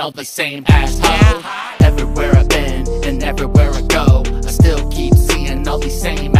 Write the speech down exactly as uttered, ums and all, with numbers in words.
smell the same asshole. Everywhere I've been and everywhere I go, I still keep seeing all these same